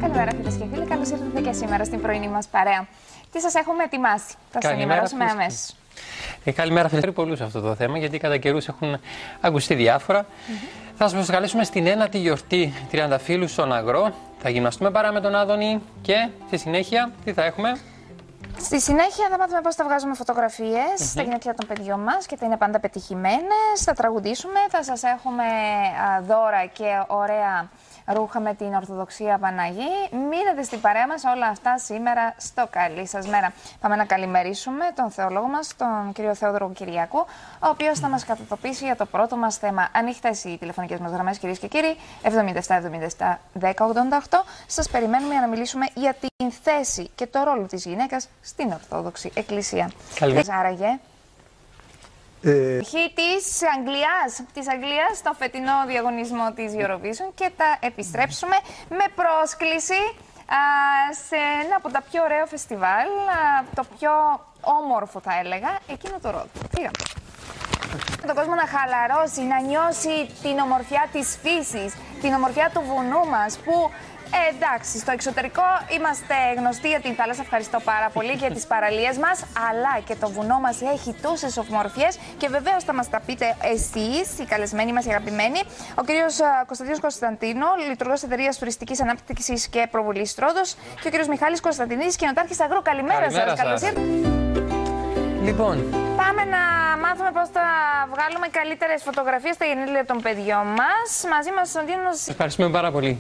Καλημέρα, φίλες και φίλοι. Καλώς ήρθατε και σήμερα στην πρωινή μας παρέα. Τι σας έχουμε ετοιμάσει, θα σας ενημερώσουμε αμέσως. Καλημέρα, φίλες. Πολλούς αυτό το θέμα, γιατί κατά καιρούς έχουν ακουστεί διάφορα. Θα σας προσκαλέσουμε στην ένατη γιορτή Τριανταφύλου στον Αγρό. Θα γυμναστούμε παρά με τον Άδωνη και στη συνέχεια τι θα έχουμε? Στη συνέχεια θα μάθουμε πώς θα βγάζουμε φωτογραφίες στα γενέθλια των παιδιών μας και θα είναι πάντα πετυχημένες. Θα τραγουδήσουμε, θα σας έχουμε δώρα και ωραία ρούχα με την Ορθοδοξία Παναγή. Μείνετε στην παρέα μας, όλα αυτά σήμερα στο Καλή σας μέρα. Πάμε να καλημερίσουμε τον θεολόγο μας, τον κύριο Θεόδωρο Κυριακού, ο οποίος θα μας κατατοπίσει για το πρώτο μας θέμα. Ανοιχτές οι τηλεφωνικές μας γραμμές, κυρίες και κύριοι, 77-77-1088. Σας περιμένουμε για να μιλήσουμε για την θέση και το ρόλο της γυναίκας στην Ορθόδοξη Εκκλησία. Καλημέρα. Άραγε. Της Αγγλίας στο φετινό διαγωνισμό της Eurovision και θα επιστρέψουμε με πρόσκληση σε ένα από τα πιο ωραία φεστιβάλ, το πιο όμορφο θα έλεγα, εκείνο το Ρόδο. Πήγαμε. Τον κόσμο να χαλαρώσει, να νιώσει την ομορφιά της φύσης, την ομορφιά του βουνού μας που... εντάξει, στο εξωτερικό είμαστε γνωστοί για την θάλασσα, ευχαριστώ πάρα πολύ, για τις παραλίες μας, αλλά και το βουνό μας έχει τόσες ομορφιές και βεβαίως θα μας τα πείτε εσείς, οι καλεσμένοι μας, οι αγαπημένοι. Ο κύριος Κωνσταντίνος Κωνσταντίνο, λειτουργός εταιρείας τουριστικής ανάπτυξης και προβολής Ρόδος, και ο κύριος Μιχάλης Κωνσταντινίδης, κοινοτάρχης Αγρό. Καλημέρα σας. Καλώς ήρθατε. Λοιπόν, πάμε να μάθουμε πώς θα βγάλουμε καλύτερες φωτογραφίες στα γενέθλια των παιδιών μας. Μαζί μας ο Κωνσταντίνος. ευχαριστούμε πάρα πολύ.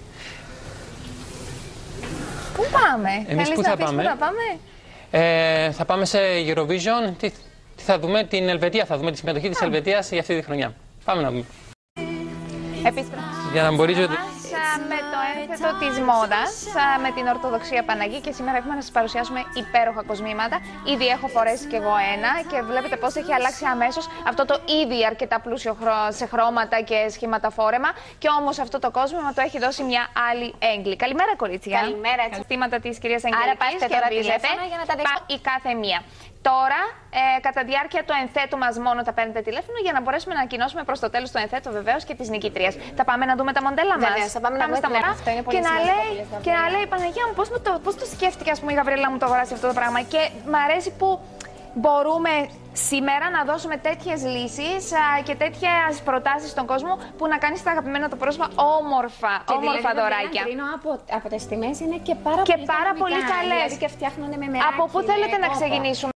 Πού πάμε? Εμείς πού θα πάμε? Θα πάμε σε Eurovision. Τι θα δούμε? Την Ελβετία. Θα δούμε τη συμμετοχή της Ελβετίας για αυτή τη χρονιά. Πάμε να δούμε. Για να μπορεί με το ένθετο της μόδας, με την Ορθοδοξία Παναγή, και σήμερα έχουμε να σας παρουσιάσουμε υπέροχα κοσμήματα. Ήδη έχω φορέσει κι εγώ ένα και βλέπετε πώς έχει αλλάξει αμέσως αυτό το ήδη αρκετά πλούσιο σε χρώματα και σχήματα φόρεμα, και όμως αυτό το κόσμημα το έχει δώσει μια άλλη έγκλη. Καλημέρα, κορίτσια. Καλημέρα. Χτήματα της κυρίας Αγγελικής, κερδίζετε η κάθε μία. Τώρα, κατά διάρκεια του ενθέτου μας μόνο θα παίρνετε τηλέφωνο για να μπορέσουμε να ανακοινώσουμε προς το τέλος του ενθέτου βεβαίως και της νικήτριας. Θα πάμε να δούμε τα μοντέλα μας. Βεβαίως, θα πάμε να δούμε στα μοντέλα. Αυτό είναι πολύ και να λέει, Παναγία μου, πώς το σκέφτηκε, ας πούμε, η Γαβριέλα μου το αγοράσει αυτό το πράγμα. Και μ' αρέσει που μπορούμε σήμερα να δώσουμε τέτοιες λύσεις και τέτοιες προτάσεις στον κόσμο που να κάνει στα αγαπημένα το πρόσωπα όμορφα δωράκια. Από τις τιμές είναι και πάρα πολύ καλές. Δηλαδή και φτιάχνουν με μεράκι. Από πού θέλετε να ξεκινήσουμε?